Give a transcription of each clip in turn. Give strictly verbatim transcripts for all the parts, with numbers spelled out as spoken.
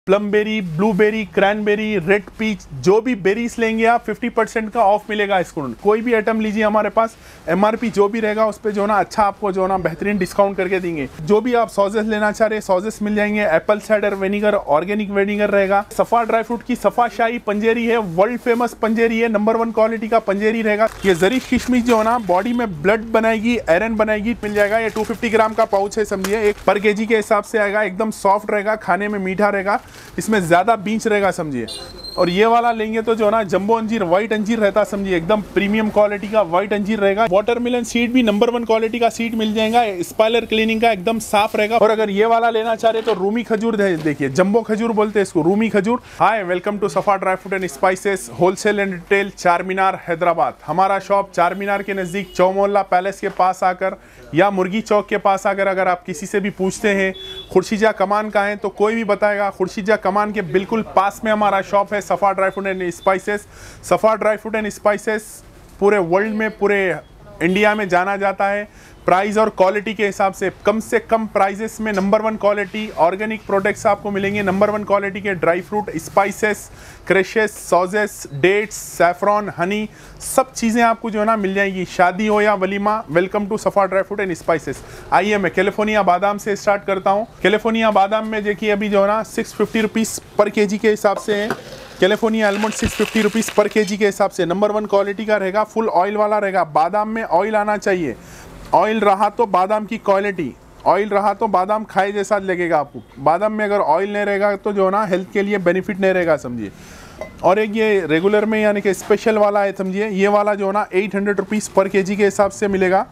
प्लमबेरी, blueberry, cranberry, red peach, जो भी berries लेंगे आप फिफ्टी परसेंट का ऑफ मिलेगा इसको। कोई भी आइटम लीजिए हमारे पास, एमआरपी जो भी रहेगा उस पर जो ना अच्छा आपको जो ना बेहतरीन डिस्काउंट करके देंगे। जो भी आप सॉसेस लेना चाह रहे हैं सॉसेस मिल जाएंगे। Apple cider vinegar, organic vinegar रहेगा। सफा ड्राई फ्रूट की सफा शाही पंजेरी है, वर्ल्ड फेमस पंजेरी है, नंबर वन क्वालिटी का पंजेरी रहेगा। ये ज़रीफ किशमिश जो है ना बॉडी में ब्लड बनाएगी, आयरन बनाएगी, मिल जाएगा। ये टू फिफ्टी ग्राम का पाउच है, समझिए एक पर केजी के हिसाब से आएगा। एकदम सॉफ्ट रहेगा, खाने में मीठा रहेगा, इसमें ज्यादा बीच रहेगा समझिए। और ये वाला लेंगे तो जो ना जंबो अंजीर, व्हाइट अंजीर रहता समझिए, एकदम प्रीमियम क्वालिटी का व्हाइट अंजीर रहेगा। वाटरमेलन सीड भी नंबर वन क्वालिटी का सीड मिल जाएगा, स्पाइलर क्लीनिंग का, एकदम साफ रहेगा। और अगर ये वाला लेना चाह रहे तो रूमी खजूर देखिए, जंबो खजूर बोलते हैं इसको, रूमी खजूर। Hi, welcome to Safa dry fruit and spices wholesale and retail, Char Minar Hyderabad. हमारा शॉप चार मीनार के नजदीक चौमोहल्ला पैलेस के पास आकर या मुर्गी चौक के पास आकर अगर आप किसी से भी पूछते हैं खुर्शीजा कमान का है तो कोई भी बताएगा। खुर्शीजा कमान के बिल्कुल पास में हमारा शॉप है Safa dry fruit and spices. Safa dry fruit and spices पूरे वर्ल्ड में, पूरे इंडिया में जाना जाता है। प्राइस और क्वालिटी के हिसाब से कम से कम प्राइजेस में number one quality organic products आपको मिलेंगे। नंबर वन क्वालिटी के dry fruit, spices, crushes, sauces, dates, saffron, honey, सब चीज़ें आपको जो है ना मिल जाएगी। शादी हो या वलीमा, welcome to Safa dry fruit and spices. आइए मैं कैलिफोर्निया बादाम से स्टार्ट करता हूँ। कैलिफोर्निया बादाम में देखिए अभी जो है ना सिक्स फिफ्टी रुपीज़ पर के जी के हिसाब से है। California almond six fifty rupees पर के जी के हिसाब से नंबर वन क्वालिटी का रहेगा, फुल ऑयल वाला रहेगा। बादाम में ऑयल आना चाहिए, ऑयल रहा तो बादाम की क्वालिटी, ऑयल रहा तो बादाम खाए जैसा लगेगा आपको। बादाम में अगर ऑयल नहीं रहेगा तो जो ना हेल्थ के लिए बेनिफिट नहीं रहेगा समझिए। और एक ये रेगुलर में यानी कि स्पेशल वाला है समझिए, ये वाला जो ना एट हंड्रेड रुपीज़ पर के जी के हिसाब से मिलेगा।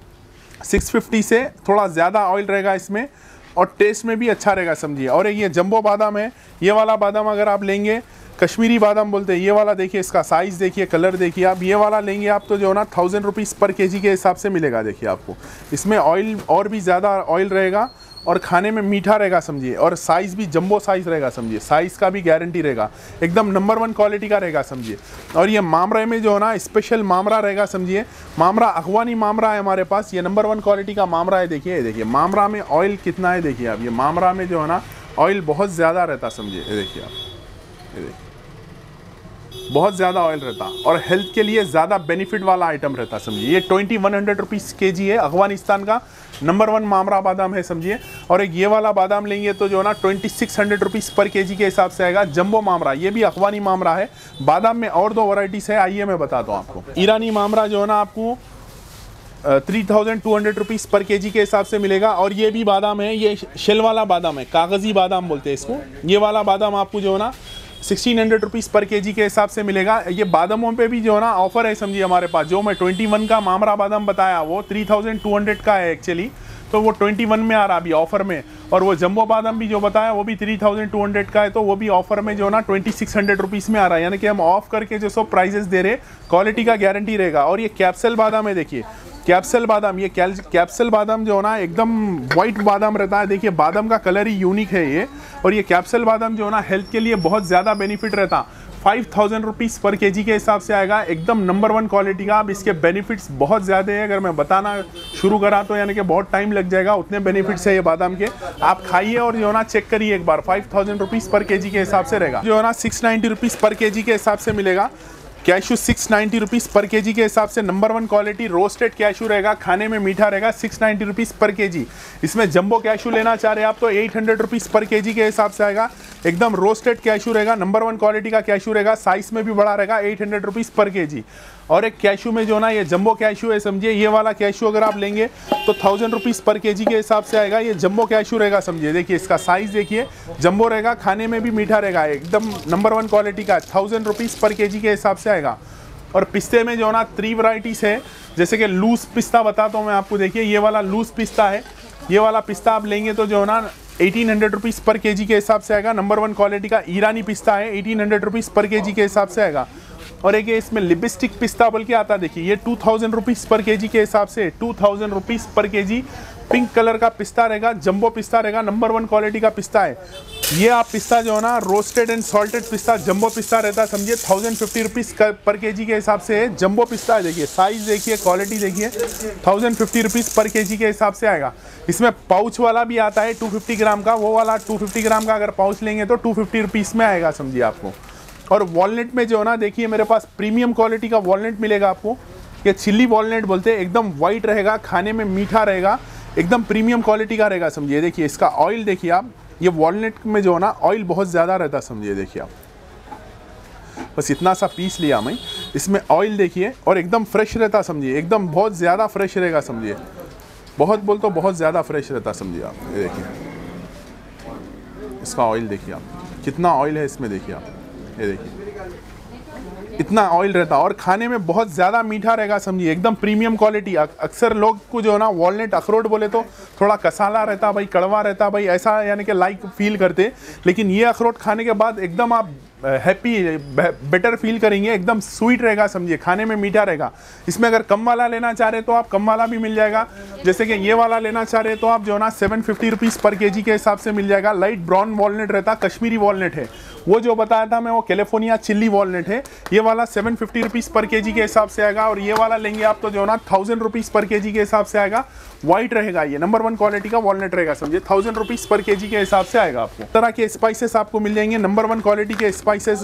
सिक्स फिफ्टी से थोड़ा ज़्यादा ऑयल रहेगा इसमें और टेस्ट में भी अच्छा रहेगा समझिए। और एक ये जंबो बादाम है, ये वाला बादाम अगर आप लेंगे, कश्मीरी बादाम बोलते हैं, ये वाला देखिए, इसका साइज़ देखिए, कलर देखिए आप। ये वाला लेंगे आप तो जो ना थाउजेंड रुपीज़ पर केजी के हिसाब से मिलेगा। देखिए आपको इसमें ऑयल और भी ज़्यादा ऑयल रहेगा और खाने में मीठा रहेगा समझिए। और साइज़ भी जंबो साइज़ रहेगा समझिए, साइज़ का भी गारंटी रहेगा, एकदम नंबर वन क्वालिटी का रहेगा समझिए। और ये मामरा में जो है ना स्पेशल मामरा रहेगा समझिए। मामरा अफगानी मामरा है हमारे पास, ये नंबर वन क्वालिटी का मामरा है। देखिए देखिए मामरा में ऑयल कितना है, देखिए आप। ये मामरा में जो है ना ऑयल बहुत ज़्यादा रहता समझिए, ये देखिए आप, ये देखिए बहुत ज़्यादा ऑयल रहता और हेल्थ के लिए ज़्यादा बेनिफिट वाला आइटम रहता समझिए। ये ट्वेंटी वन हंड्रेड रुपीज़ के जी है, अफगानिस्तान का नंबर वन मामरा बादाम है समझिए। और एक ये वाला बादाम लेंगे तो जो ना ट्वेंटी सिक्स हंड्रेड रुपीज़ पर के जी के हिसाब से आएगा। जंबो मामरा, ये भी अफगानी मामरा है। बादाम में और दो वैरायटीज़ है, आइए मैं बताता हूँ आपको। ईरानी मामरा जो है ना आपको three thousand two hundred rupees पर के जी के हिसाब से मिलेगा। और ये भी बादाम है, ये शेल वाला बादाम है, कागज़ी बादाम बोलते हैं इसको। ये वाला बादाम आपको जो है ना sixteen hundred rupees per KG के हिसाब से मिलेगा। ये बादामों पे भी जो है ना ऑफर है समझिए हमारे पास। जो मैं ट्वेंटी वन का मामरा बादाम बताया वो थ्री थाउजेंड टू हंड्रेड का है एक्चुअली, तो वो ट्वेंटी वन में आ रहा अभी ऑफर में। और वो जंबो बादाम भी जो बताया वो भी थ्री थाउजेंड टू हंड्रेड का है, तो वो भी ऑफर में जो ना ट्वेंटी सिक्स हंड्रेड रुपीज़ में आ रहा है। यानी कि हम ऑफ करके जो सो प्राइजेस दे रहे, क्वालिटी का गारंटी रहेगा। और ये कैप्सूल बादाम है, देखिए कैप्सूल बादाम, ये कैप्सूल बादाम जो है ना एकदम वाइट बादाम रहता है। देखिए बादाम का कलर ही यूनिक है ये। और ये कैप्सूल बादाम जो है ना हेल्थ के लिए बहुत ज़्यादा बेनिफिट रहता। Five thousand rupees per KG के हिसाब से आएगा, एकदम नंबर वन क्वालिटी का। अब इसके बेनिफिट्स बहुत ज़्यादा है, अगर मैं बताना शुरू करा तो यानी कि बहुत टाइम लग जाएगा। उतने बेनिफिट्स है ये बादाम के, आप खाइए और जो है ना चेक करिए एक बार। Five thousand rupees per KG के हिसाब से रहेगा। जो है ना six ninety rupees per KG के हिसाब से मिलेगा। Cashew six ninety rupees per KG के हिसाब से number one quality roasted cashew रहेगा, खाने में मीठा रहेगा। Six ninety rupees per KG. इसमें जंबो कैशू लेना चाह रहे हैं आप तो eight hundred rupees per KG के हिसाब से आएगा। एकदम रोस्टेड कैशू रहेगा, नंबर वन क्वालिटी का कैशू रहेगा, साइज में भी बड़ा रहेगा, eight hundred rupees per KG. और एक कैशू में जो ना ये जंबो कैशू है समझिए, ये वाला कैशू अगर आप लेंगे तो थाउजेंड रुपीज़ पर केजी के हिसाब से आएगा। ये जंबो कैशू रहेगा समझिए, देखिए इसका साइज़ देखिए, जंबो रहेगा, खाने में भी मीठा रहेगा, एकदम नंबर वन क्वालिटी का, थाउजेंड रुपीज़ पर केजी के हिसाब से आएगा। और पिस्ते में जो ना थ्री वैराइटीज़ है, जैसे कि लूज पिस्ता बताता हूँ मैं आपको। देखिए ये वाला लूज पिस्ता है, ये वाला पिस्ता आप लेंगे तो जो है ना eighteen hundred rupees per KG के हिसाब से आएगा। नंबर वन क्वालिटी का ईरानी पिस्ता है, eighteen hundred rupees per KG के हिसाब से आएगा। और एक इसमें लिपस्टिक पिस्ता बोल के आता है, देखिए ये two thousand rupees per KG के हिसाब से, two thousand rupees per KG pink colour का पिस्ता रहेगा, जंबो पिस्ता रहेगा, नंबर वन क्वालिटी का पिस्ता है ये। आप पिस्ता जो है ना रोस्टेड एंड सॉल्टेड पिस्ता जंबो पिस्ता रहता है, समझिए थाउजेंड फिफ्टी रुपीज़ पर के जी के हिसाब से है। जंबो पिस्ता है, देखिए साइज़ देखिए, क्वालिटी देखिए, थाउजेंड फिफ्टी रुपीज़ पर के जी के हिसाब से आएगा। इसमें पाउच वाला भी आता है टू फिफ्टी ग्राम का, वो वाला टू फिफ्टी ग्राम का अगर पाउच लेंगे तो टू फिफ्टी रुपीज़ में आएगा, समझिए आपको। और वॉलनट में जो है ना देखिए मेरे पास प्रीमियम क्वालिटी का वॉलनट मिलेगा आपको, ये चिल्ली वॉलनट बोलते हैं, एकदम वाइट रहेगा, खाने में मीठा रहेगा, एकदम प्रीमियम क्वालिटी का रहेगा, समझिए। देखिए इसका ऑयल देखिए आप, ये वॉलनट में जो है ना ऑयल बहुत ज़्यादा रहता है, समझिए। देखिए आप, बस इतना सा पीस लिया मैं, इसमें ऑयल देखिए, और एकदम फ्रेश रहता, समझिए, एकदम बहुत ज़्यादा फ्रेश रहेगा, समझिए। बहुत बोल तो बहुत ज़्यादा फ्रेश रहता, समझिए आप। ये देखिए इसका ऑयल देखिए आप, कितना ऑयल है इसमें, देखिए आप, ये देखिए इतना ऑयल रहता और खाने में बहुत ज़्यादा मीठा रहेगा, समझिए, एकदम प्रीमियम क्वालिटी। अक्सर लोग को जो है ना वॉलनट अखरोट बोले तो थोड़ा कसाला रहता भाई, कड़वा रहता भाई, ऐसा यानी कि लाइक फील करते, लेकिन ये अखरोट खाने के बाद एकदम आप हैप्पी बेटर फील करेंगे, एकदम स्वीट रहेगा, समझिए, खाने में मीठा रहेगा। इसमें अगर कम वाला लेना चाह रहे तो आप कम वाला भी मिल जाएगा, जैसे कि ये वाला लेना चाह रहे तो आप जो है ना सेवन फिफ्टी रुपीज़ पर के जी के हिसाब से मिल जाएगा। लाइट ब्राउन वॉलनट रहता, कश्मीरी वॉलनट है, वो जो बताया था मैं वो कैलिफोर्निया चिल्ली वॉलनट है। ये वाला सेवन फिफ्टी रुपीज़ पर के जी के हिसाब से आएगा, और ये वाला लेंगे आप तो जो है ना थाउजेंड रुपीज़ पर के जी के हिसाब से आएगा। वाइट रहेगा, ये नंबर वन क्वालिटी का वॉलनट रहेगा, समझिए, थाउजेंड रुपीज़ पर के जी के हिसाब से आएगा आपको। तरह के स्पाइसेस आपको मिल जाएंगे, नंबर वन क्वालिटी के स्पाइसेस।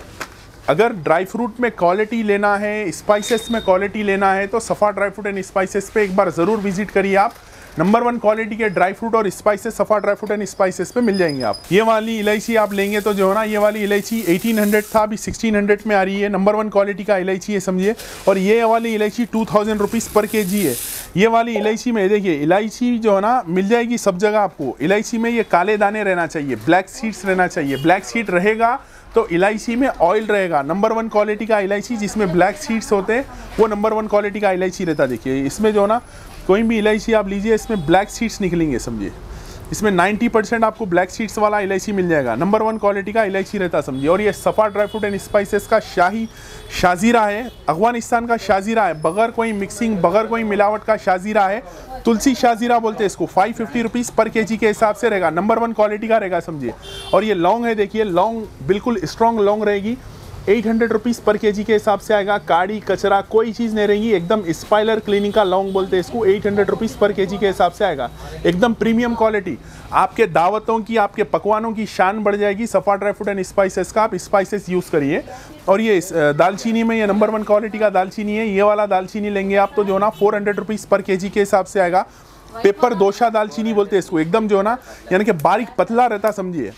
अगर ड्राई फ्रूट में क्वालिटी लेना है, स्पाइसेस में क्वालिटी लेना है तो सफ़ा ड्राई फ्रूट एंड स्पाइसेस पे एक बार ज़रूर विजिट करिए आप। नंबर वन क्वालिटी के ड्राई फ्रूट और spices Safa dry fruit and spices पे मिल जाएंगे आप। ये वाली इलायची आप लेंगे तो जो है ना, ये वाली इलायची अठारह सौ था, अभी सोलह सौ में आ रही है। नंबर वन क्वालिटी का इलायची है, समझिए। और ये वाली इलायची टू थाउजेंड रुपीज़ पर के जी है। ये वाली इलायची में देखिए, इलायची जो है ना मिल जाएगी सब जगह आपको। इलायची में ये काले दाने रहना चाहिए, ब्लैक सीड्स रहना चाहिए। ब्लैक सीड रहेगा तो इलायची में ऑयल रहेगा। नंबर वन क्वालिटी का इलायची जिसमें ब्लैक सीड्स होते हैं वो नंबर वन क्वालिटी का इलायची रहता है। देखिए इसमें जो ना कोई भी इलायची आप लीजिए, इसमें ब्लैक सीड्स निकलेंगे, समझिए। इसमें नब्बे परसेंट आपको ब्लैक सीड्स वाला इलायची मिल जाएगा, नंबर वन क्वालिटी का इलायची रहता, समझिए। और ये सफ़ा ड्राई फ्रूट एंड स्पाइसेस का शाही शाजीरा है, अफगानिस्तान का शाजीरा है, बगैर कोई मिक्सिंग, बगैर कोई मिलावट का शाजीरा है। तुलसी शाजीरा बोलते हैं इसको। फाइव फिफ्टी रुपीज़ पर के जी के हिसाब से रहेगा, नंबर वन क्वालिटी का रहेगा, समझिए। और ये लौंग है, देखिए लौंग बिल्कुल स्ट्रॉन्ग लौंग रहेगी, एट हंड्रेड रुपीज़ पर के जी के हिसाब से आएगा। काड़ी कचरा कोई चीज़ नहीं रहेगी, एकदम स्पाइलर क्लीनिंग का लौंग बोलते हैं इसको। एट हंड्रेड रुपीज़ पर के जी के हिसाब से आएगा, एकदम प्रीमियम क्वालिटी। आपके दावतों की, आपके पकवानों की शान बढ़ जाएगी। सफ़ा ड्राई फ्रूट एंड स्पाइसेस का आप स्पाइसेस यूज़ करिए। और ये दालचीनी में ये नंबर वन क्वालिटी का दालचीनी है। ये वाला दालचीनी लेंगे आप तो जो ना फोर हंड्रेड रुपीज़ पर के जी के हिसाब से आएगा। पेपर दोशा दालचीनी बोलते हैं इसको, एकदम जो ना यानी कि बारीक पतला रहता, समझिए।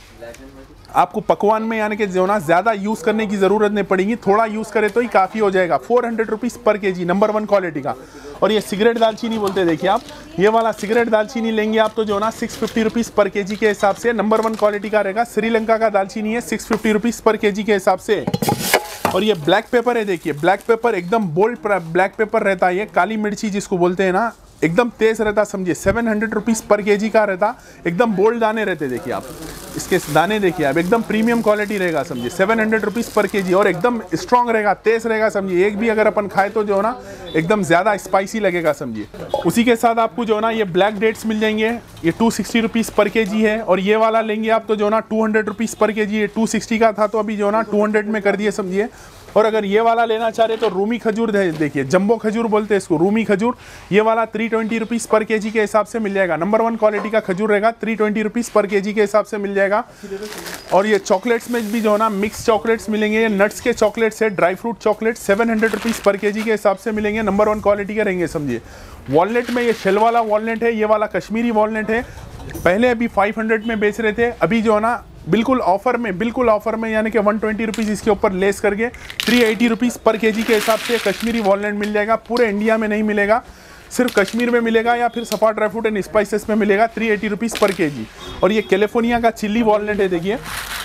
आपको पकवान में यानी कि जो ना ज़्यादा यूज़ करने की ज़रूरत नहीं पड़ेगी, थोड़ा यूज़ करें तो ही काफ़ी हो जाएगा। फोर हंड्रेड रुपीज़ पर के जी, नंबर वन क्वालिटी का। और ये सिगरेट दालचीनी बोलते हैं, देखिए आप, ये वाला सिगरेट दालचीनी लेंगे आप तो जो ना सिक्स फिफ्टी रुपीज़ पर के जी के हिसाब से नंबर वन क्वालिटी का रहेगा। श्रीलंका का दालचीनी है, सिक्स फिफ्टी रुपीज़ पर के जी के हिसाब से। और ये ब्लैक पेपर है, देखिए ब्लैक पेपर एकदम बोल्ड ब्लैक पेपर रहता है, ये काली मिर्ची जिसको बोलते हैं ना, एकदम तेज रहता, समझिए। सेवन हंड्रेड रुपीज़ पर के जी का रहता, एकदम बोल्ड दाने रहते, देखिए आप इसके दाने देखिए आप, एकदम प्रीमियम क्वालिटी रहेगा, समझिए। सेवन हंड्रेड रुपीज़ पर के जी और एकदम स्ट्रॉन्ग रहेगा, तेज रहेगा, समझिए। एक भी अगर अपन खाए तो जो ना एकदम ज़्यादा स्पाइसी लगेगा, समझिए। उसी के साथ आपको जो ना ये ब्लैक डेट्स मिल जाएंगे, ये टू सिक्सटी रुपीज़ पर के जी है। और ये वाला लेंगे आप तो जो ना टू हंड्रेड रुपीज़ पर के जी है। टू सिक्सटी का था तो अभी जो ना टू हंड्रेड में कर दिए, समझिए। और अगर ये वाला लेना चाह रहे तो रूमी खजूर देखिए, जंबो खजूर बोलते हैं इसको, रूमी खजूर। ये वाला थ्री ट्वेंटी रुपीज़ पर के जी के हिसाब से मिल जाएगा, नंबर वन क्वालिटी का खजूर रहेगा, थ्री ट्वेंटी रुपीज़ पर के जी के हिसाब से मिल जाएगा। और ये चॉकलेट्स में भी जो ना मिक्स चॉकलेट्स मिलेंगे, ये नट्स के चॉकलेट्स है, dry fruit chocolate, seven hundred rupees पर के जी के हिसाब से मिलेंगे, नंबर वन क्वालिटी के रहेंगे, समझिए। वॉलनट में ये शेल वाला वॉलनट है, ये वाला कश्मीरी वॉलनट है। पहले अभी फाइव हंड्रेड में बेच रहे थे, अभी जो है ना बिल्कुल ऑफर में, बिल्कुल ऑफर में यानी कि वन ट्वेंटी रुपीज़ इसके ऊपर लेस करके थ्री एटी रुपीज़ पर के जी के हिसाब से कश्मीरी वॉलनट मिल जाएगा। पूरे इंडिया में नहीं मिलेगा, सिर्फ कश्मीर में मिलेगा या फिर सफ़ा ड्राई फ्रूट एंड स्पाइसेस में मिलेगा, थ्री एटी रुपीज़ पर के जी। और ये कैलिफोर्निया का चिल्ली वॉलनट है, देखिए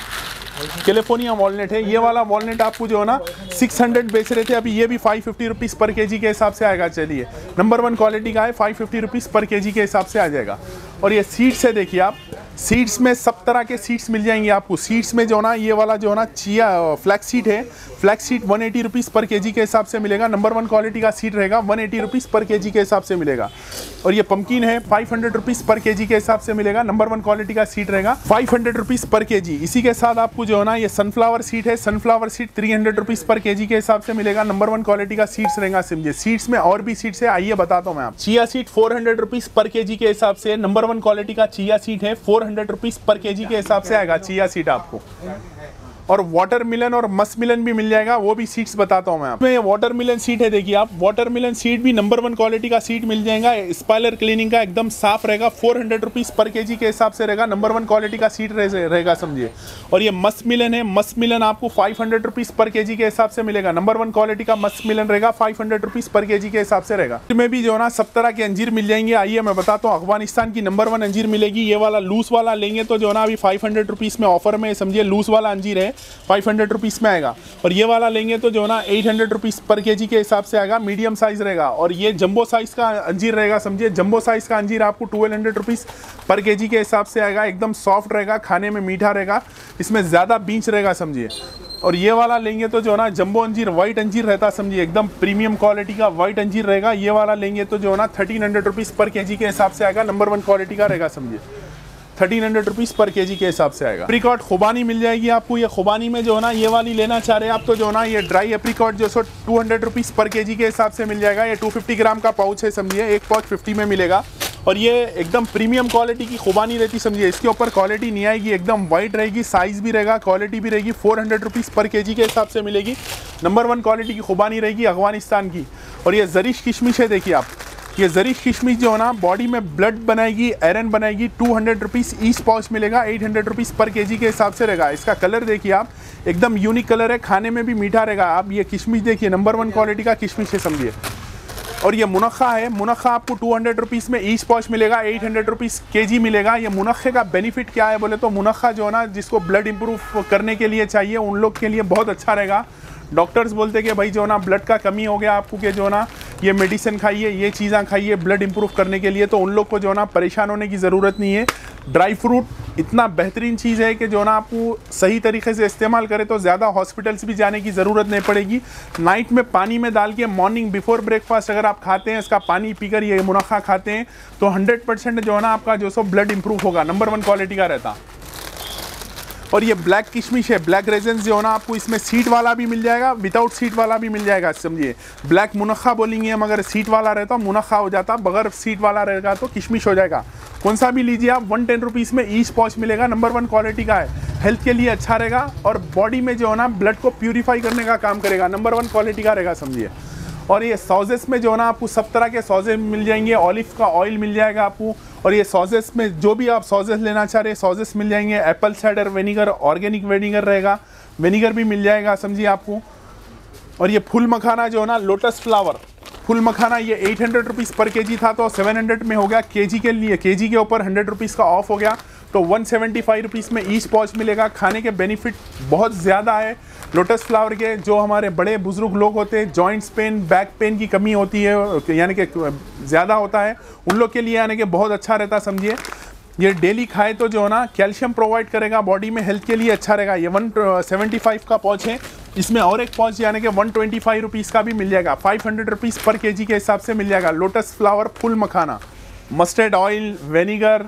कैलिफोर्निया वॉलनट है। ये वाला वॉलनट आपको जो है ना सिक्स हंड्रेड बेच रहे थे, अभी ये भी फाइव फिफ्टी रुपीज़ पर के जी के हिसाब से आएगा। चलिए, नंबर वन क्वालिटी का है, फाइव फिफ्टी रुपीज़ पर के जी के हिसाब से आ जाएगा। और ये सीड्स है, देखिए आप, सीड्स में सब तरह के सीड्स मिल जाएंगे आपको। सीड्स में जो ना ये वाला जो ना चिया फ्लैक्स सीड है, flax seed one eighty rupees per KG के हिसाब से मिलेगा। नंबर वन क्वालिटी का सीड रहेगा, one eighty rupees per KG के हिसाब से मिलेगा। और ये पंपकिन है, five hundred rupees per KG के हिसाब से मिलेगा। नंबर वन क्वालिटी का सीड रहेगा, five hundred rupees per KG. इसी के साथ आपको जो है ना ये सनफ्लावर सीड है, sunflower seed three hundred rupees per KG के हिसाब से मिलेगा। नंबर वन क्वालिटी का सीड्स रहेगा। समझिए सीड्स में और भी सीड्स है, आइए बताता हूँ मैं आप। Chia seed four hundred rupees per KG के हिसाब से नंबर वन क्वालिटी का चिया सीड है, four hundred rupees per KG के हिसाब से आएगा चिया सीड आपको। और वाटरमेलन और मस्कमेलन भी मिल जाएगा, वो भी सीड्स बताता हूँ मैं आपको। ये वाटरमेलन सीड है, देखिए आप, वाटरमेलन सीड भी नंबर वन क्वालिटी का सीड मिल जाएगा। स्पाइलर क्लीनिंग का एकदम साफ रहेगा, four hundred rupees per KG के हिसाब से रहेगा। नंबर वन क्वालिटी का सीड रहेगा समझिए। और ये मस्कमेलन है, मस्कमेलन आपको five hundred rupees per KG के हिसाब से मिलेगा। नंबर वन क्वालिटी का मस्कमेलन रहेगा, five hundred rupees per KG के हिसाब से रहेगा। इसमें भी जो है ना सब तरह के अंजीर मिल जाएंगे। आइए मैं बताता हूँ, अफगानिस्तान की नंबर वन अंजीर मिलेगी। ये वाला लूज वाला लेंगे तो जो है ना अभी फाइव हंड्रेड रुपीज़ में ऑफर में समझिए, लूज वाला अंजीर है फाइव हंड्रेड रुपीस में आएगा। और ये वाला लेंगे तो जो ना eight hundred rupees per KG के हिसाब से आएगा, मीडियम साइज रहेगा। और ये जंबो साइज का अंजीर रहेगा समझिए, जंबो साइज का अंजीर आपको twelve hundred rupees per KG के हिसाब से आएगा। एकदम सॉफ्ट रहेगा, खाने में मीठा रहेगा, इसमें ज़्यादा बीज रहेगा समझिए। और ये वाला लेंगे तो जो ना जंबो अंजीर, वाइट अंजीर रहता समझिए, एकदम प्रीमियम क्वालिटी का वाइट अंजीर रहेगा। ये वाला लेंगे तो जो ना thirteen hundred rupees per KG के हिसाब से आएगा, नंबर वन क्वालिटी का रहेगा समझिए, thirteen hundred rupees per KG के हिसाब से आएगा। एप्रिकॉट खुबानी मिल जाएगी आपको। ये खुबानी में जो है ना ये वाली लेना चाह रहे हैं आप तो जो है ना ये ड्राई एप्रिकॉट जो सो two hundred rupees per KG के हिसाब से मिल जाएगा। ये टू फिफ्टी ग्राम का पाउच है समझिए, एक पाउच फिफ्टी में मिलेगा। और ये एकदम प्रीमियम क्वालिटी की खुबानी रहती समझिए, इसके ऊपर क्वालिटी नहीं आएगी, एकदम वाइट रहेगी, साइज़ भी रहेगा, क्वालिटी भी रहेगी। Four hundred rupees per KG के हिसाब से मिलेगी। नंबर वन क्वालिटी की खुबानी रहेगी अफगानिस्तान की। और ये जरीश किशमिश है, देखिए आप, ये जरीश किशमिश जो है ना बॉडी में ब्लड बनाएगी, आयरन बनाएगी। Two hundred rupees each pouch मिलेगा, eight hundred rupees per KG के हिसाब से रहेगा। इसका कलर देखिए आप, एकदम यूनिक कलर है, खाने में भी मीठा रहेगा। आप ये किशमिश देखिए, नंबर वन क्वालिटी का किशमिश है समझिए। और ये मुनक्खा है, मुनक्खा आपको टू हंड्रेड रुपीज़ में ईच पाउच मिलेगा, एट हंड्रेड रुपीज़ केजी मिलेगा। ये मुनक्खे का बेनिफिट क्या है बोले तो, मुनक्खा जो है ना जिसको ब्लड इंप्रूव करने के लिए चाहिए उन लोग के लिए बहुत अच्छा रहेगा। डॉक्टर्स बोलते कि भाई जो ना ब्लड का कमी हो गया आपको, कि जो ना ये मेडिसिन खाइए, ये चीज़ें खाइए ब्लड इंप्रूव करने के लिए, तो उन लोग को जो ना परेशान होने की ज़रूरत नहीं है। ड्राई फ्रूट इतना बेहतरीन चीज़ है कि जो ना आपको सही तरीके से इस्तेमाल करें तो ज़्यादा हॉस्पिटल्स भी जाने की ज़रूरत नहीं पड़ेगी। नाइट में पानी में डाल के मॉर्निंग बिफोर ब्रेकफास्ट अगर आप खाते हैं, इसका पानी पीकर ये मुनक्खा खाते हैं तो हंड्रेड परसेंट जो है ना आपका जो सो ब्लड इंप्रूव होगा, नंबर वन क्वालिटी का रहता। और ये ब्लैक किशमिश है, ब्लैक रेजन्स जो है ना आपको इसमें सीड वाला भी मिल जाएगा, विदाउट सीड वाला भी मिल जाएगा समझिए। ब्लैक मुनक्खा बोलेंगे हम, अगर सीड वाला रहता मुनक्खा हो जाता, बगैर सीड वाला रहेगा तो किशमिश हो जाएगा। कौन सा भी लीजिए आप, वन टेन रुपीज़ में ईच पाउच मिलेगा, नंबर वन क्वालिटी का है, हेल्थ के लिए अच्छा रहेगा और बॉडी में जो है ना ब्लड को प्यूरीफाई करने का काम करेगा, नंबर वन क्वालिटी का रहेगा समझिए। और ये सॉसेस में जो है ना आपको सब तरह के सॉसेस मिल जाएंगे, ऑलिव का ऑयल मिल जाएगा आपको। और ये सॉसेस में जो भी आप सॉसेस लेना चाह रहे हैं सॉसेस मिल जाएंगे। Apple cider vinegar, organic vinegar रहेगा, विनीगर भी मिल जाएगा समझिए आपको। और ये फुल मखाना जो है ना, लोटस फ्लावर फुल मखाना, ये eight hundred rupees per KG था तो सेवन हंड्रेड में हो गया, केजी के लिए केजी के ऊपर हंड्रेड रुपीज़ का ऑफ हो गया तो वन सेवेंटी फाइव रुपीज़ में ईच पाउच मिलेगा। खाने के बेनिफिट बहुत ज़्यादा है लोटस फ्लावर के। जो हमारे बड़े बुजुर्ग लोग होते हैं, जॉइंट्स पेन, बैक पेन की कमी होती है, यानी कि ज़्यादा होता है, उन लोग के लिए यानी कि बहुत अच्छा रहता समझिए। ये डेली खाए तो जो है ना कैल्शियम प्रोवाइड करेगा बॉडी में, हेल्थ के लिए अच्छा रहेगा। ये वन सेवेंटी फाइव का पाउच है, इसमें और एक पाउच यानी कि वन ट्वेंटी फाइव रुपीज़ का भी मिल जाएगा, five hundred rupees per KG के हिसाब से मिल जाएगा। Lotus flower full makhana, mustard oil, vinegar,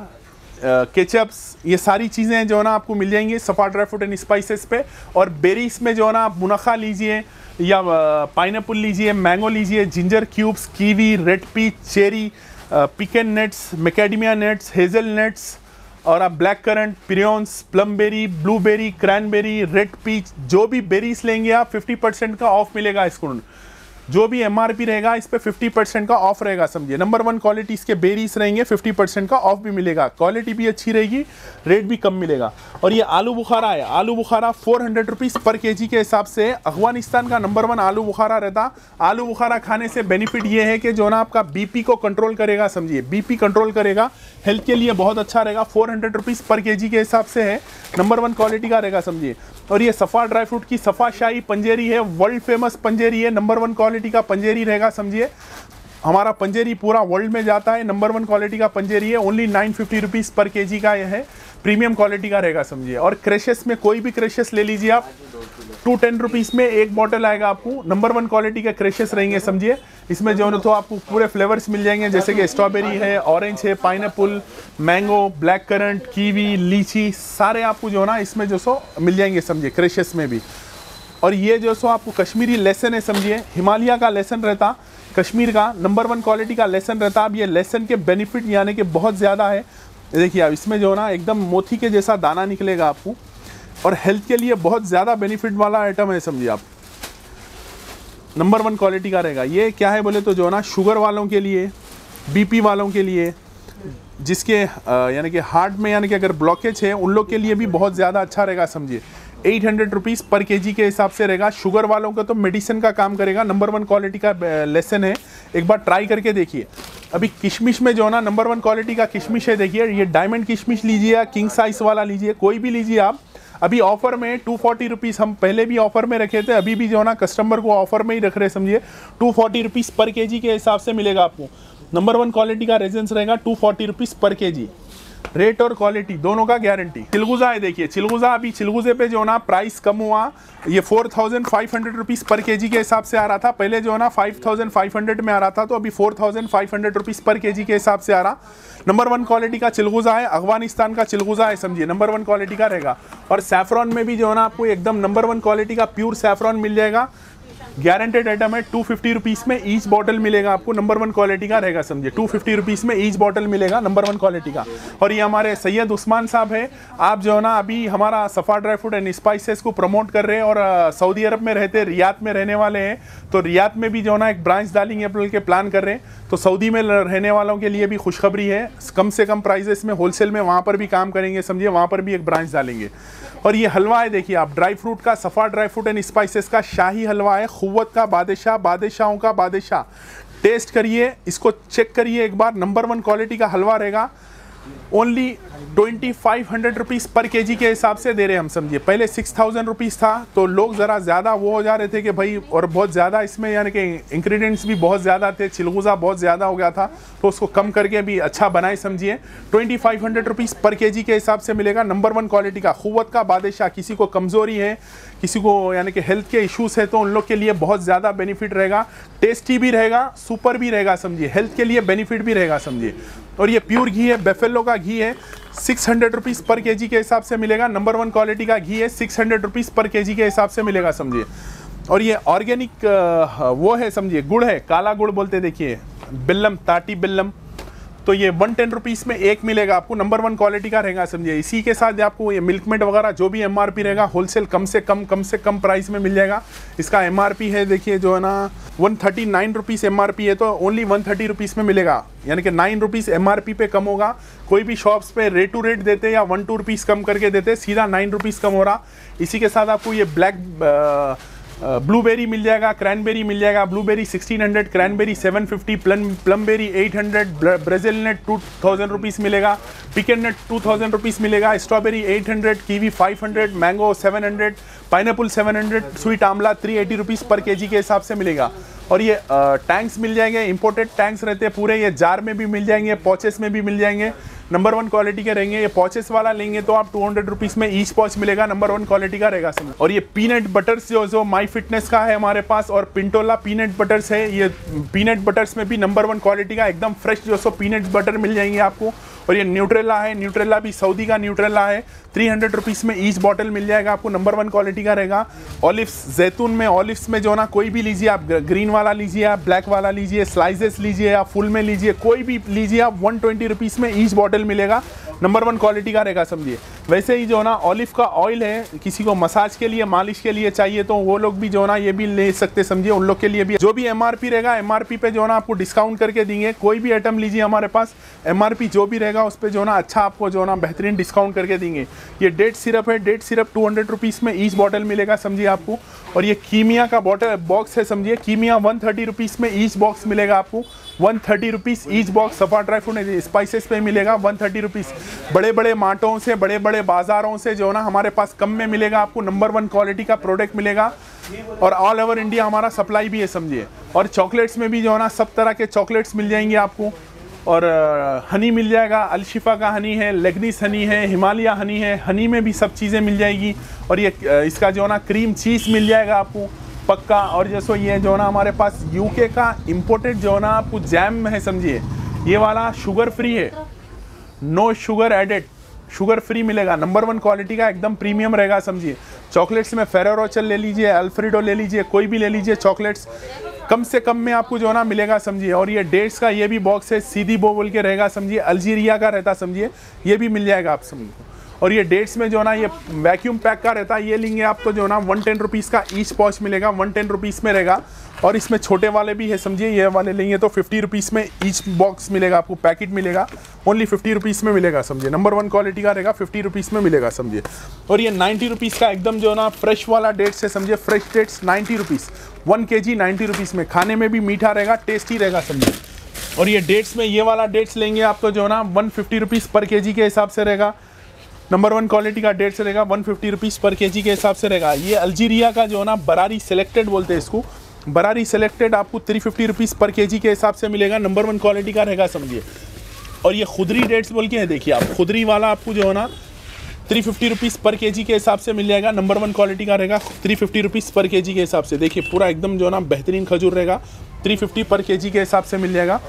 ketchups, ये सारी चीज़ें जो है ना आपको मिल जाएंगी सफ़ा ड्राई फ्रूट एंड स्पाइसेस पे। और बेरीज में जो है ना आप मुनक्खा लीजिए या पाइनएप्पल लीजिए, मैंगो लीजिए, ginger cubes, kiwi, red peach, cherry, pecan nuts, macadamia nuts, hazel nuts, और आप ब्लैक करंट, पिरियंस, plumberry, blueberry, cranberry, red peach, जो भी बेरीज लेंगे आप फिफ्टी परसेंट का ऑफ मिलेगा। इसको जो भी एमआरपी रहेगा इस पे फिफ्टी परसेंट का ऑफ रहेगा समझिए। नंबर वन क्वालिटी इसके बेरीज रहेंगे, फिफ्टी परसेंट का ऑफ भी मिलेगा, क्वालिटी भी अच्छी रहेगी, रेट भी कम मिलेगा। और ये आलू बुखारा है, आलू बुखारा four hundred rupees per KG के हिसाब से अफगानिस्तान का नंबर वन आलू बुखारा रहता। आलू बुखारा खाने से बेनिफिट ये है कि जो ना आपका बीपी को कंट्रोल करेगा समझिए, बीपी कंट्रोल करेगा, हेल्थ के लिए बहुत अच्छा रहेगा। Four hundred rupees per KG के हिसाब से है, नंबर वन क्वालिटी का रहेगा समझिए। और ये सफ़ा ड्राई फ्रूट की सफ़ा शाही पंजेरी है, वर्ल्ड फेमस पंजेरी है, नंबर वन क्वालिटी का पंजेरी रहेगा समझिए। हमारा पंजेरी पूरा वर्ल्ड में जाता है, नंबर वन क्वालिटी का पंजेरी है, only nine fifty rupees per KG का ये है। प्रीमियम क्वालिटी का रहेगा समझिए। और क्रेशेस में कोई भी क्रेशेस ले लीजिए आप, टू टेन रुपीज़ में एक बॉटल आएगा आपको। नंबर वन क्वालिटी के क्रेशेस रहेंगे समझिए। इसमें जो है तो आपको पूरे फ्लेवर्स मिल जाएंगे, जैसे कि स्ट्रॉबेरी है, ऑरेंज है, pineapple, mango, black currant, kiwi, lychee, सारे आपको जो है ना इसमें जो सो मिल जाएंगे समझिए, क्रेशेस में भी। और ये जो सो आपको कश्मीरी लेसन है समझिए, हिमालय का लेसन रहता, कश्मीर का नंबर वन क्वालिटी का लेसन रहता। अब ये लेसन के बेनिफिट यानी कि बहुत ज़्यादा है। देखिए आप इसमें जो है ना एकदम मोती के जैसा दाना निकलेगा आपको, और हेल्थ के लिए बहुत ज़्यादा बेनिफिट वाला आइटम है समझिए आप, नंबर वन क्वालिटी का रहेगा। ये क्या है बोले तो जो है ना शुगर वालों के लिए, बीपी वालों के लिए, जिसके यानी कि हार्ट में यानी कि अगर ब्लॉकेज है उन लोग के लिए भी बहुत ज़्यादा अच्छा रहेगा समझिए। Eight hundred rupees per KG के हिसाब से रहेगा। शुगर वालों का तो मेडिसिन का काम करेगा, नंबर वन क्वालिटी का लेसन है, एक बार ट्राई करके देखिए। अभी किशमिश में जो है ना नंबर वन क्वालिटी का किशमिश है, देखिए ये डायमंड किशमिश लीजिए या किंग साइज वाला लीजिए, कोई भी लीजिए आप। अभी ऑफर में टू फोर्टी रुपीज़, हम पहले भी ऑफर में रखे थे, अभी भी जो है ना कस्टमर को ऑफर में ही रख रहे समझिए। Two forty rupees per KG के हिसाब से मिलेगा आपको। नंबर वन क्वालिटी का रेजेंस रहेगा two forty rupees per KG. Rate और क्वालिटी दोनों का गारंटी। चिलगुजा है, देखिए चिलगुजा, अभी चिलगुजे पे जो ना प्राइस कम हुआ, ये four thousand five hundred rupees per KG के हिसाब से आ रहा था, पहले जो है ना फाइव थाउजेंड फाइव हंड्रेड में आ रहा था, तो अभी four thousand five hundred rupees per KG के हिसाब से आ रहा। नंबर वन क्वालिटी का चिलगुजा है, अफगानिस्तान का चिलगुजा है समझिए, नंबर वन क्वालिटी का रहेगा। और सैफरॉन में भी जो है ना आपको एकदम नंबर वन क्वालिटी का प्योर सैफरॉन मिल जाएगा, गारंटेड आइटम है। टू फिफ्टी रुपीज़ में ईच बॉटल मिलेगा आपको, नंबर वन क्वालिटी का रहेगा समझिए। टू फिफ्टी रुपीज़ में ईच बॉटल मिलेगा, नंबर वन क्वालिटी का। और ये हमारे सैयद उस्मान साहब है, आप जो है ना अभी हमारा Safa dry fruit and spices को प्रमोट कर रहे हैं, और सऊदी अरब में रहते, रियाद में रहने वाले हैं, तो रियाद में भी जो है ना एक ब्रांच डालेंगे अप्रैल के प्लान कर रहे हैं। तो सऊदी में रहने वालों के लिए भी खुशखबरी है, कम से कम प्राइजेस में होलसेल में वहाँ पर भी काम करेंगे समझिए, वहाँ पर भी एक ब्रांच डालेंगे। और ये हलवा है, देखिए आप, ड्राई फ्रूट का, सफ़ा ड्राई फ्रूट एंड स्पाइसेस का शाही हलवा है, खुव्वत का बादशाह, बादशाहों का बादशाह। टेस्ट करिए, इसको चेक करिए एक बार, नंबर वन क्वालिटी का हलवा रहेगा। Only twenty five hundred rupees per KG के हिसाब से दे रहे हैं हम समझिए। पहले सिक्स थाउजेंड रुपीज़ था, तो लोग ज़रा ज़्यादा वो हो जा रहे थे कि भाई, और बहुत ज़्यादा इसमें यानी कि इंग्रेडिएंट्स भी बहुत ज़्यादा थे, चिलगुजा बहुत ज़्यादा हो गया था, तो उसको कम करके भी अच्छा बनाए समझिए। Twenty five hundred rupees per KG के हिसाब से मिलेगा, नंबर वन क्वालिटी का खुव्वत का बादशाह। किसी को कमज़ोरी है, किसी को यानी कि हेल्थ के इश्यूज़ है, तो उन लोग के लिए बहुत ज़्यादा बेनिफिट रहेगा, टेस्टी भी रहेगा, सुपर भी रहेगा समझिए, हेल्थ के लिए बेनिफिट भी रहेगा समझिए। और ये प्योर घी है, बेफेलो का घी है, six hundred rupees per KG के हिसाब से मिलेगा, नंबर वन क्वालिटी का घी है, six hundred rupees per KG के हिसाब से मिलेगा समझिए। और ये ऑर्गेनिक वो है समझिए, गुड़ है, काला गुड़ बोलते, देखिए बिल्लम, ताटी बिल्लम, तो ये वन टेन रुपीज़ में एक मिलेगा आपको, नंबर वन क्वालिटी का रहेगा समझिए। इसी के साथ आपको ये मिल्कमेट वगैरह जो भी एमआरपी रहेगा, होलसेल कम से कम कम से कम प्राइस में मिल जाएगा। इसका एमआरपी है, देखिए जो है ना one thirty nine rupees MRP है, तो ओनली वन थर्टी रुपीज़ में मिलेगा, यानी कि नाइन रुपीज़ एमआरपी पे कम होगा। कोई भी शॉप्स पे रेट टू रेट देते या वन टू रुपीज़ कम करके देते, सीधा नाइन रुपीज़ कम हो रहा। इसी के साथ आपको ये ब्लैक ब्लूबेरी मिल जाएगा, क्रैनबेरी मिल जाएगा, blueberry sixteen hundred, cranberry seven fifty, plum plumberry eight hundred, Brazil nut two thousand rupees मिलेगा, pecan nut two thousand rupees मिलेगा, strawberry eight hundred, kiwi five hundred, mango seven hundred, pineapple seven hundred, sweet amla three eighty rupees per KG के हिसाब से मिलेगा। और ये tanks मिल जाएंगे, imported tanks रहते हैं पूरे, ये जार में भी मिल जाएंगे, पॉचेस में भी मिल जाएंगे, नंबर वन क्वालिटी के रहेंगे। ये पॉचेस वाला लेंगे तो आप टू हंड्रेड रुपीज़ में ईच पॉच मिलेगा, नंबर वन क्वालिटी का रहेगा समझ। और ये पीनट बटर्स जो जो माई फिटनेस का है हमारे पास, और पिंटोला पीनट बटर्स है, ये पीनट बटर्स में भी नंबर वन क्वालिटी का एकदम फ्रेश जो सो पीनट बटर मिल जाएंगे आपको। और ये न्यूट्रेला है, न्यूट्रेला भी सऊदी का न्यूट्रेला है, थ्री हंड्रेड रुपीज़ में ईच बॉटल मिल जाएगा आपको, नंबर वन क्वालिटी का रहेगा। ऑलिव्स, जैतून में, ऑलिव्स में जो ना कोई भी लीजिए आप, ग्रीन वाला लीजिए आप, ब्लैक वाला लीजिए, स्लाइसेस लीजिए आप, फुल में लीजिए, कोई भी लीजिए आप, वन ट्वेंटी रुपीज़ में ईच बॉटल मिलेगा, नंबर वन क्वालिटी का रहेगा समझिए। वैसे ही जो ना ऑलिव का ऑयल है, किसी को मसाज के लिए, मालिश के लिए चाहिए, तो वो लोग भी जो ना ये भी ले सकते समझिए, उन लोग के लिए भी जो भी एमआरपी रहेगा, एमआरपी पे जो ना आपको डिस्काउंट करके देंगे। कोई भी आइटम लीजिए हमारे पास, एमआरपी जो भी रहेगा उस पर जो ना अच्छा आपको जो ना बेहतरीन डिस्काउंट करके देंगे। ये डेट सिरप है, date syrup two hundred rupees में ईच बॉटल मिलेगा समझिए आपको। और ये कीमिया का बॉटल बॉक्स है समझिए, कीमिया वन थर्टी रुपीज़ में ईच बॉक्स मिलेगा आपको, one thirty rupees each box. Safa dry fruit spices पे मिलेगा वन थर्टी रुपीज़। बड़े बड़े मार्टों से, बड़े बड़े बाज़ारों से जो ना हमारे पास कम में मिलेगा आपको, नंबर वन क्वालिटी का प्रोडक्ट मिलेगा। और ऑल ओवर इंडिया हमारा सप्लाई भी है समझिए। और चॉकलेट्स में भी जो है ना सब तरह के चॉकलेट्स मिल जाएंगे आपको, और हनी मिल जाएगा, अलशिफा का हनी है, लेगनिस हनी है, हिमालय हनी है, हनी में भी सब चीज़ें मिल जाएगी। और ये इसका जो ना क्रीम चीज़ मिल जाएगा आपको पक्का। और जैसो ये जो ना हमारे पास यूके का इम्पोर्टेड जो ना आपको जैम है, समझिए ये वाला शुगर फ्री है, no sugar added, sugar free मिलेगा, नंबर वन क्वालिटी का एकदम प्रीमियम रहेगा समझिए। चॉकलेट्स में फेरो रोचर ले लीजिए, अल्फ्रेडो ले लीजिए, कोई भी ले लीजिए, चॉकलेट्स कम से कम में आपको जो ना मिलेगा समझिए। और ये डेट्स का ये भी बॉक्स है, सीधी बो बोल के रहेगा समझिए, अल्जीरिया का रहता समझिए, ये भी मिल जाएगा आप समझिए। और ये डेट्स में जो ना ये वैक्यूम पैक का रहता है, ये लेंगे आप तो जो ना वन टेन रुपीज़ का ईच पॉच मिलेगा, वन टेन रुपीज़ में रहेगा। और इसमें छोटे वाले भी है समझिए, ये वाले लेंगे तो फिफ्टी रुपीज़ में ईच बॉक्स मिलेगा आपको, पैकेट मिलेगा, ओनली फिफ्टी रुपीज़ में मिलेगा समझिए, नंबर वन क्वालिटी का रहेगा, फिफ्टी रुपीज़ में मिलेगा समझिए। और ये नाइन्टी रुपीज़ का एकदम जो ना फ्रेश वाला डेट्स है समझिए, fresh dates ninety rupees, one K G ninety rupees में, खाने में भी मीठा रहेगा, टेस्टी रहेगा समझिए। और ये डेट्स में ये वाला डेट्स लेंगे आप तो जो ना वन फिफ्टी रुपीज़ पर के जी के हिसाब से रहेगा, नंबर वन क्वालिटी का डेट्स रहेगा, one fifty rupees per KG के हिसाब से रहेगा। ये अल्जीरिया का जो ना बरारी सेलेक्टेड बोलते हैं इसको, बरारी सेलेक्टेड आपको three fifty rupees per KG के हिसाब से मिलेगा, नंबर वन क्वालिटी का रहेगा समझिए। और ये खुदरी डेट्स बोल के है, देखिए आप खुदरी वाला आपको जो है ना three fifty rupees per KG के हिसाब से मिल जाएगा, नंबर वन क्वालिटी का रहेगा, three fifty rupees per KG के हिसाब से। देखिए पूरा एकदम जो ना बेहतरीन खजूर रहेगा, थ्री फिफ्टी पर केजी के हिसाब से मिल जाएगा।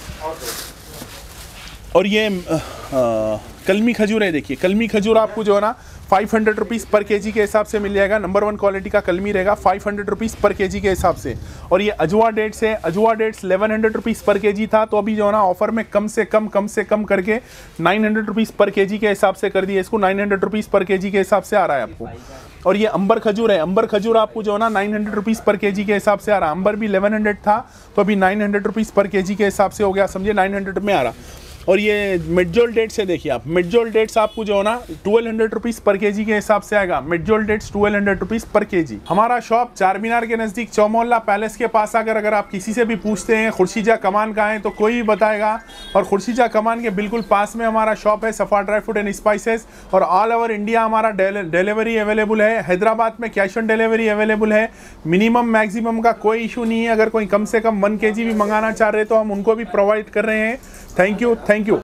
और ये आ, कलमी खजूर है, देखिए कलमी खजूर आपको जो है ना five hundred rupees per KG के हिसाब से मिल जाएगा, नंबर वन क्वालिटी का कलमी रहेगा, five hundred rupees per KG के हिसाब से। और ये अजवा डेट्स है, Ajwa dates eleven hundred rupees per KG था, तो अभी जो है ना ऑफर में कम से कम कम से कम करके nine hundred rupees per KG के हिसाब से कर दिए इसको, nine hundred rupees per KG के हिसाब से आ रहा है आपको। और ये अंबर खजूर है, अंबर खजूर आपको जो है ना nine hundred rupees per KG के हिसाब से आ रहा है, अंबर भी इलेवन हंड्रेड था तो अभी nine hundred rupees per KG के हिसाब से हो गया समझिए, नाइन हंड्रेड में आ रहा। और ये मेडजोल डेट्स है, देखिए आप मेडजोल डेट्स आपको जो है ना twelve hundred rupees per KG के हिसाब से आएगा, Medjool dates twelve hundred rupees per KG. हमारा शॉप चार मीनार के नज़दीक चौमोहल्ला पैलेस के पास आकर अगर आप किसी से भी पूछते हैं खुर्शीजा कमान कहाँ है तो कोई भी बताएगा। और खुर्शीजा कमान के बिल्कुल पास में हमारा शॉप है Safa dry fruit and spices, और ऑल ओवर इंडिया हमारा डिलीवरी अवेलेबल है। हैदराबाद में कैश ऑन डिलीवरी अवेलेबल है, मिनिमम मैक्सिमम का कोई इशू नहीं है। अगर कोई कम से कम वन के जी भी मंगाना चाह रहे तो हम उनको भी प्रोवाइड कर रहे हैं। Thank you, thank you.